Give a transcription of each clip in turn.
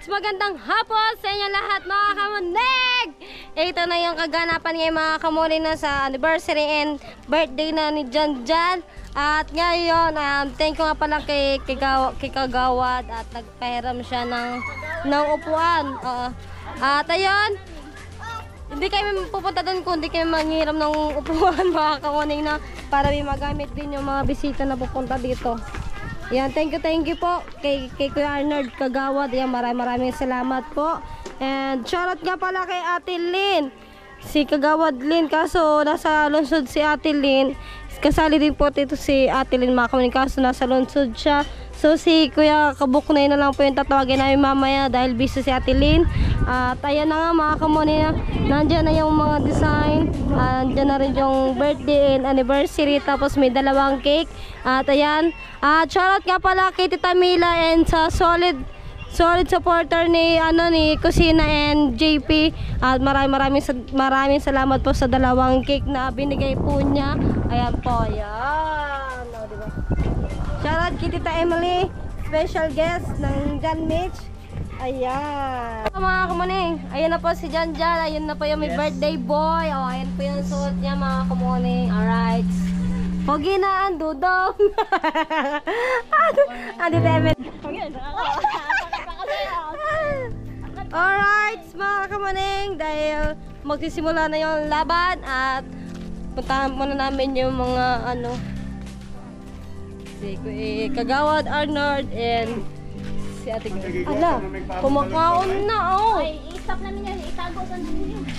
magandang hapon sa inyo lahat mga kamunig! Ito na yung kaganapan ngayon mga kamunig na sa anniversary and birthday na ni Jan Jan. At ngayon, thank you nga pala kay Kagawad at nagpahiram siya ng upuan. At ayun, hindi kayo pupunta doon kung hindi kayo manghiram ng upuan mga kamunig na para may magamit din yung mga bisita na pupunta dito. Yan, thank you po kay Kuya Arnold Kagawad. Yan, maraming salamat po. And shoutout nga pala kay Ate Lynn. Si Kagawad Lynn, kaso nasa lungsod si Ate Lynn. Kasali din po dito si Ate Lynn mga kamuning, kaso nasa lungsod siya. So si Kuya Kabuknay na lang po yung tatawagin namin mamaya dahil busy si Ate Lynn. At ayan na nga mga kamuning, nandiyan na yung mga design. Nandiyan na rin yung birthday and anniversary. Tapos may dalawang cake. At ayan. At shoutout nga pala kay Tita Mila and sa solid supporter ni Kusina and JP. At maraming salamat po sa dalawang cake na binigay po niya. Ayan po, ayan. O, diba? Shoutout kay Tita Emily, special guest ng Jan Mitch. Ayan. Mga kamuning, ayan na po si Jan Jan. Ayan na po yung may birthday boy. O, ayan po yung suot niya mga kamuning. Alright. Pogi na ang dudong. Adi David. Alright, mga kamaning, dahil magsisimula na yung laban at puntahan muna namin yung mga si Kagawad Arnold and si Ate Grace. Ala, kumakaon na Ay, i-stop namin yan, itago sa namin yun.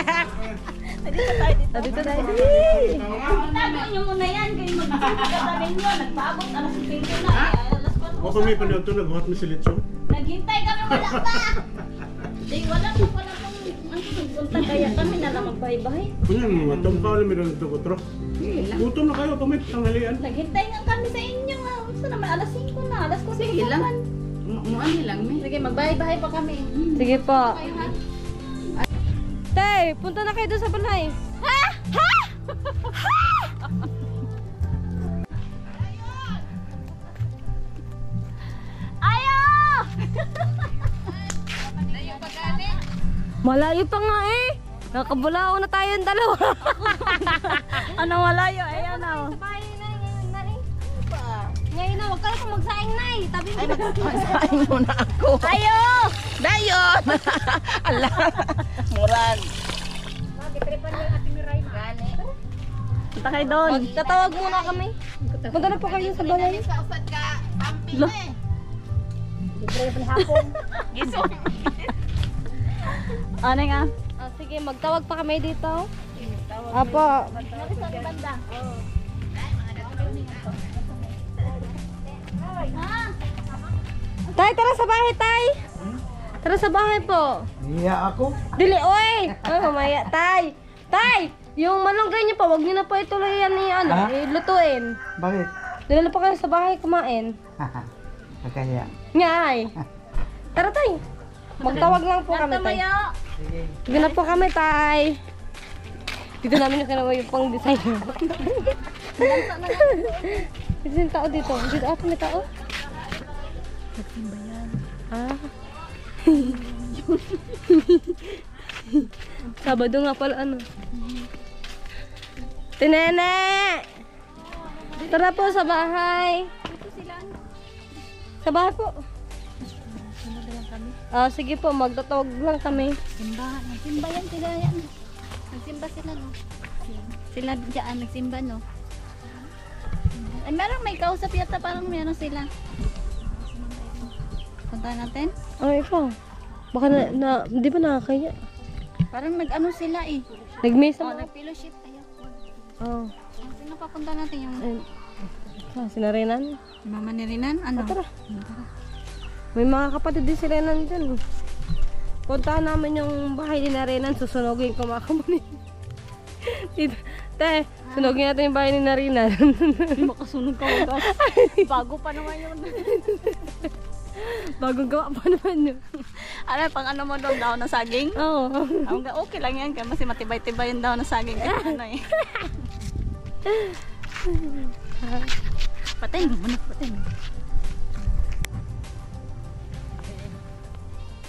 Dito tayo. Itago nyo muna yan, kayo magkakasabi nyo, nagpaabot, alas 5 na, alas 4. O kung may panood ito, nagbuhat mo si Litson? Naghintay kami, wala pa! Wala pong punta kaya kami na lang magbahay-bahay. Kunyang mga tumpaw na meron ito kutro. Gutom na kayo, tumay tanghalian. Naghintay nga kami sa inyo nga. Gusto naman, alas 5 na, alas 4 Sige lang. Muani lang, mi. Sige, magbahay-bahay pa kami. Sige po. Kayo, ha? Tay, punta na kayo doon sa balay. Ha? Ha? Ha? Ayo! Malayo pa nga eh. Nakabulao na tayong dalawa. Anong malayo? Ayan na. Sabay na ngayon na eh. Ngayon na, huwag ka lang magsaing na eh. Tabi mo. Magsaing muna ako. Ayo! Dayon! Ala! Murag. Punta kayo doon. Tatawag muna kami. Punta na po kayo sa balay. Lo. Giso. Ano nga? Sige, magtawag pa kami dito. Apo. Tay, tara sa bahay, tay. Tara sa bahay po. Iya ako? Dili, oy! Ay, mamaya, tay. Tay! Yung malunggay niyo pa, wag niyo na po ituloy yan ni lutuin. Bakit? Dili na po kayo sa bahay kumain. Kaya. Ngay. Tara, tay. Magtawag lang po kami, tay. Sige na po kami, tay. Dito namin yung kinawa yung pang design. Dito yung tao dito. Dito ako may tao. Nagsimba yan. Sabado nga pala Tinene! Tara po sa bahay. Sa bahay po. Sige po, magtatawag lang kami. Nagsimba yan sila yan. Nagsimba sila, no? Sila dyan, nagsimba, no? Ay, parang may kausap yata, parang meron sila. Punta natin? Ikaw. Baka di ba nakakaya? Parang nag-ano sila eh. Nag-miss Oh, naman. nag-fellowship. Ayaw. Sino Sino papunta natin yung... Sinarinan? Mama ni Rinan? Ano? Tara. May mga kapatid din si Renan dyan. Puntahan namin yung bahay ni Renan. Susunogin ko mga kamunin. Te, sunogin natin yung bahay ni Renan. Makasunog ka mo. Bago pa naman yun. Bagong gawa pa naman yun. Ano, pang ano mo doon, daw na saging? Oo. Okay lang yan, kasi matibay-tibay yung daw na saging. Ano eh. Patay mo, patay mo.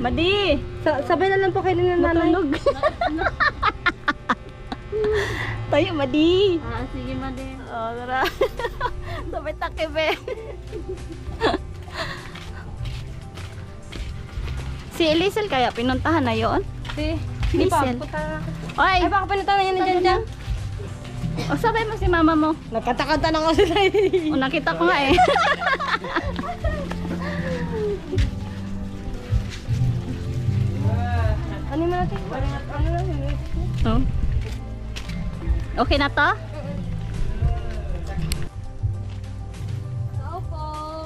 Madi! Sabay na lang po kayo ng nanay. Matulog. Tayo, Madi! Ah, sige, Madi. Oh, tara. Sabay takip eh. Si Elisel kaya pinuntahan na yon? Hindi pa. Liesel. Punta. Oy! Ay, baka pinunta na yan ni Jan Jan. O, sabay mo si mama mo. Nagkatakanta na ako sila. O, nakita ko nga eh. Ano mo natin? Ano na? Oh. Okay na to? Tao po.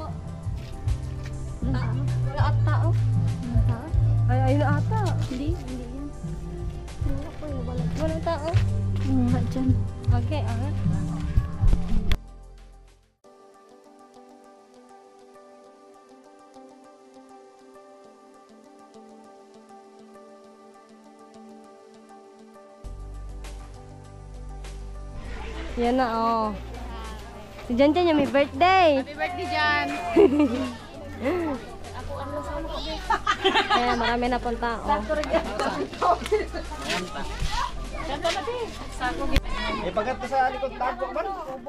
Wala at tao. Ay, ayun na ata. Hindi, hindi yan. Wala po yun. Walang tao. Wala dyan. Okay, okay. Yan na, oh. Si Jan Jan yung may birthday. Happy birthday, Jan! Kaya marami na pong tao. Eh, pagkat sa likod tago man.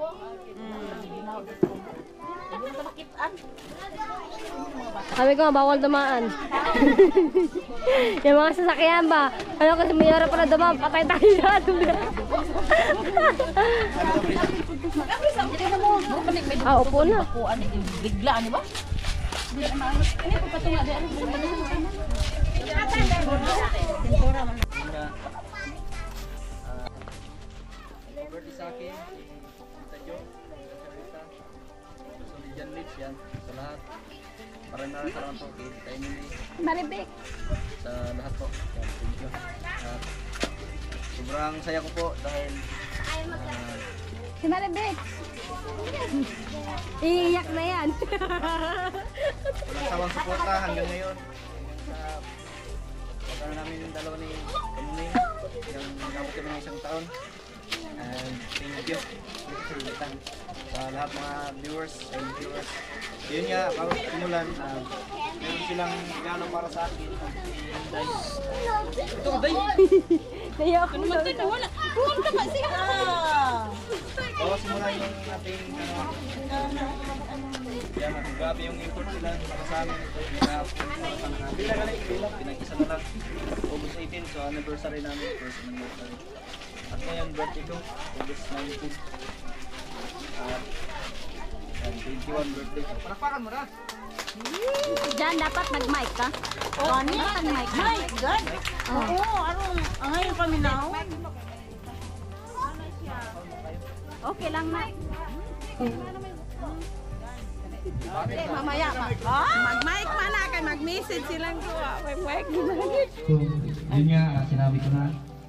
Sabi ko nga, bawal dumaan. Yung mga sasakyan ba? Ano kasi may yara para dumaan, patay tayo yan. Upo na. Bigla, ano ba? Birthday sa akin, Tita Jo, Tita Rita, gusto ni Jan Litz yan, sa lahat. Maraming salamat po kay Tita Emily, Maribek. sa lahat po. Yan, thank you. At sobrang saya ko po dahil Si Maribek. Iiyak na yan. walang sawang suporta hanggang ngayon. Sa pagkano namin yung dalawa ni Kamuning, yung nagabot kami ng isang taon. And thank you sa lahat mga viewers and viewers. Yun nga, bago simulan, meron silang regalo para sa akin. Hyundai. Ito, Hyundai! Naiyak ko na. Bago simulan yung ating yan, grabe yung import sila para sa amin. Ito yung pinag-isa na lang. August 18, so anniversary namin. First anniversary. At ngayon, birthday ko, August 19. At 21 birthday. Palakpakan mo na! Diyan dapat nag-mic ka. Oh, dapat nag-mic ka. Okay lang na. Mamaya pa. Mag-mic man na kay mag-message silang ko. May mic. So, yun nga, sinabi ko na.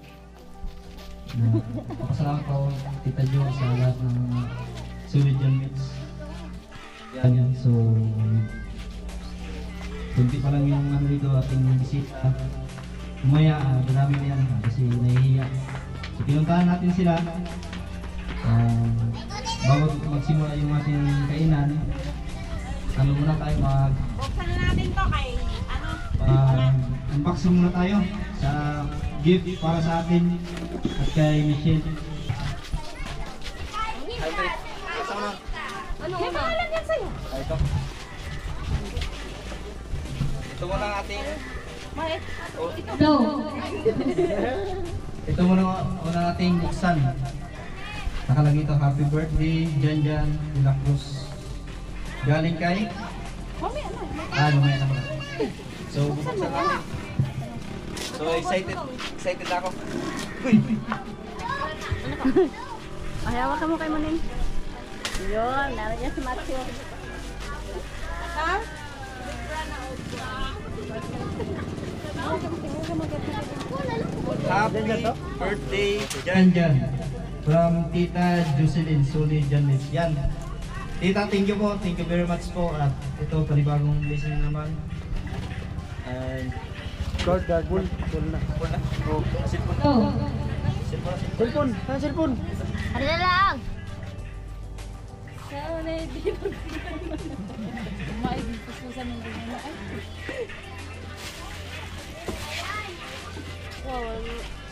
Papasalamat ko Tita Jo sa lahat ng sulit Jan Litz. Yan, so, kunti pa lang yung ano dito ating bisita. Umaya, marami na yan kasi nahihiya. So, pinuntahan natin sila. Bago magsimula yung ating kainan, ano muna tayo Buksan na natin to kay ano? unboxing muna tayo sa gift para sa atin at kay Michelle. Andre, kasama na. Ano nga? Ah, ito. Ito muna ang ating... Ito muna ang ating buksan. Nakalagay ito, happy birthday, Jan Jan de la Cruz. Galing kay? Mamaya na. So, bubuksan natin. So, excited ako. Uy! Ay, hawakan mo kay Manin. Yun, naroon niya si Matthew. Happy birthday, Jan Jan. Jan. From Tita Jocelyn Suli Jan Litz. Yan. Tita, thank you po. Thank you very much po. At ito, panibagong blessing naman. And... Guard, full na. Oh, cellphone. Cellphone, cellphone. Ano na lang?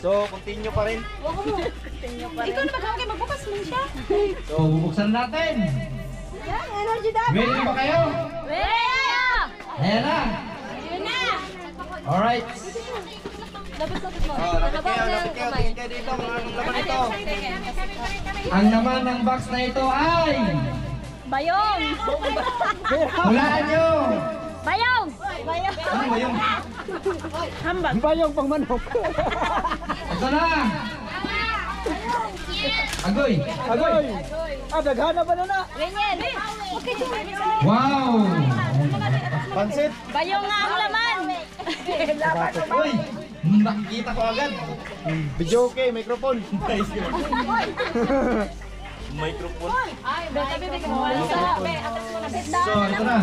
So, continue pa rin. Ikaw na ba kayo magbukas mo siya? So, bubuksan natin. Ready na ba kayo? Ayan na. Alright. Lapit mo. Oh, lapit kayo dito, mga laman ito. Ang naman ng box na ito ay... Bayong! Hulaan nyo! Bayong! Ano ba yung... Hambag. Ito na! Agoy! Ganyan. Wow! Pansit! Bayong nga ang laman. Uy! Nakikita ko agad. Video okay, microphone. Microphone. So, ito na.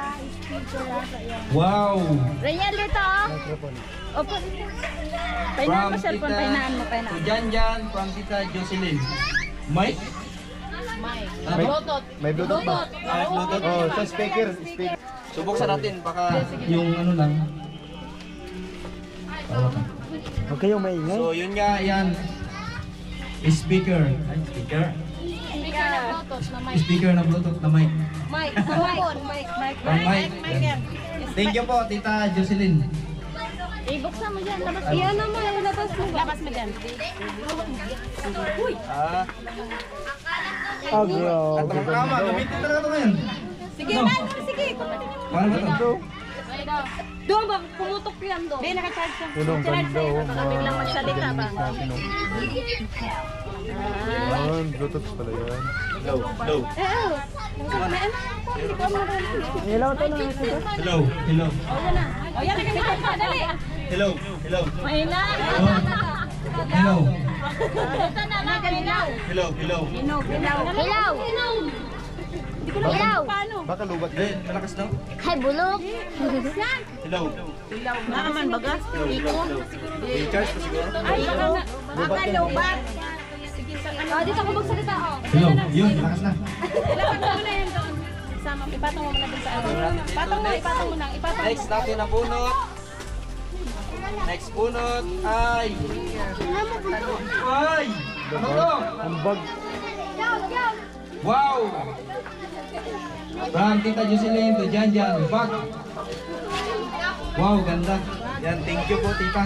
Wow! Ganyan dito. Opo. Painaan mo cellphone, painaan mo, to painaan. Janjan, from Tita Jocelyn. Mike? Bluetooth. May Bluetooth ba? Bluetooth. Oh, sa speaker. Subuksan natin, baka... Yung ano lang. Huwag kayong maingay. So, yun nga, yan. Speaker. Ay, speaker? Speaker na Bluetooth na mic. Mike. From Mike. Yan. Thank you po, Tita Jocelyn. Ibuksan mo dyan, labas. Iyan naman, labas mo. Labas mo dyan. Ah, Agro. At tama, gamitin talaga ito ngayon. Sige, No. sige. Paano ba ito? Doon ba? Pumutok yan doon. Hindi, nakacharge siya. Yun ang ganda oh. Baka biglang magsalita ba? Yan, Bluetooth pala yan. low, low. Ilaw to na. Hello, hello. O yan, nagamitan pa, dali. Hello, hello. Mahina. Oh. Hello. Ito na lang, hilaw. Hello, hello. Hilaw! Hilaw! Baka lubat. Eh, malakas daw. Hay, bulok! Hello. Naaman baga? I-charge pa siguro. Baka lubat. Dito ako magsalita, oh. Hello, yun, malakas na. Sama, ipatong mo muna dun sa ano. Ipatong mo, ipatong mo na. Ipatong Next natin na bunot. Next bunot ay... Ay! Ano to? Ambag. Wow! From Tita Jocelyn to Janjan, back. Wow, ganda. Yan, thank you po, tita.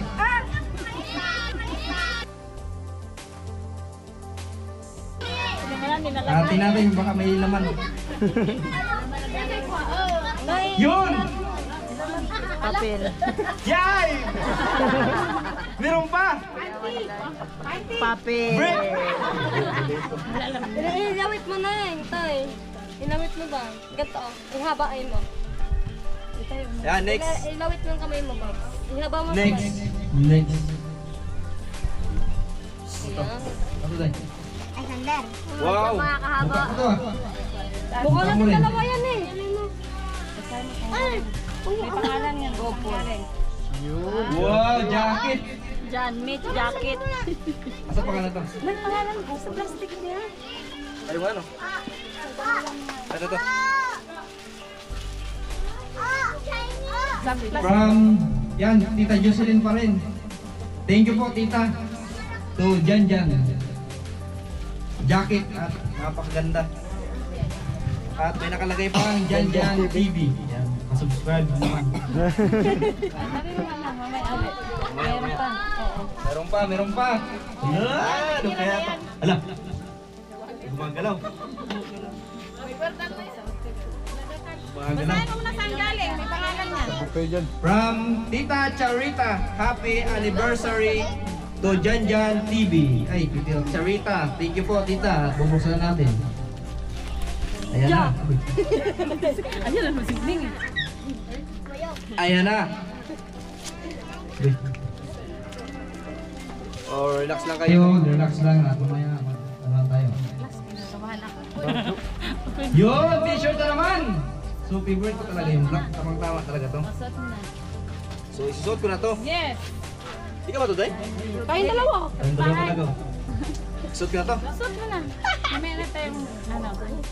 Atin natin, baka may laman. Yun! papel. Yay! Meron pa! Papel. Brick! Ilawit mo na eh, tay. Ilawit mo ba? Ganto, ihabain mo. Yan, next. Ilawit mo yung kamay mo, Bob. Ihaba mo Next. kamay. Next. Ayan. Ano tayo? Wow! Mga kahaba. Ito ah. Bukol Buksan natin mo rin. dalawa yan eh. Ay! May pangalan yan. Opo. Wow, jacket! Jan, Mitch jacket. Asa pangalan to? May pangalan ko sa plastic niya. Ay, ano? Ito to. From, yan, Tita Jocelyn pa rin. Thank you po, Tita. To Janjan. Jacket at napakaganda. At may nakalagay pa ang Janjan TV. Yan, pasubscribe naman. Meron pa. Meron pa. Yan, ano kaya to? Ala, gumagalaw. Gumagalaw. Ano na saan galing? May pangalan niya. Okay dyan. From Tita Charita, happy anniversary to Janjan TV. Ay, Tita Charita, thank you po, Tita. Bubuksan na natin. Ayan na. Ano lang masigling eh. Ayan na. Uy, Oh, relax lang kayo. kayo, relax lang at mamaya ano tayo. Yun, t-shirt na naman. So, favorite ko talaga yung black. Tamang-tama talaga to. So, isusuot ko na to. Yes. Di ka ba to, Day? Kayong dalawa. Ayun talaga talaga. Isuot ko na to. Suot mo na. Mamaya na tayong ano.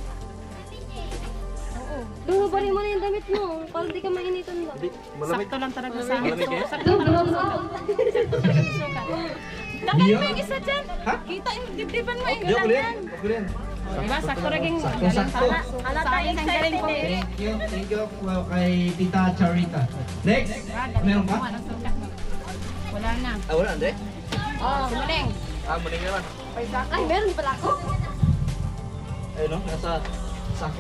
Duhubarin mo na yung damit mo. Para di ka mainitan lang. Malamig. Sakto lang talaga sa akin. Malamig eh? Sakto talaga sa sukat. Iyo. Isa dyan. Ha? Kita yung dibdiban mo. Di ako din. Ako din. Diba, sakto rin. Sakto-sakto. Halata yung galing ko. Thank you kay Tita Charita. Next, meron pa? Wala na. Ah, wala, Andre? Oh, muling. Ah, muling naman. Ay, meron pala ako. Ayun no, nasa sako.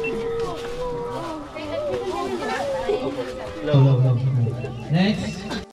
Low. Next.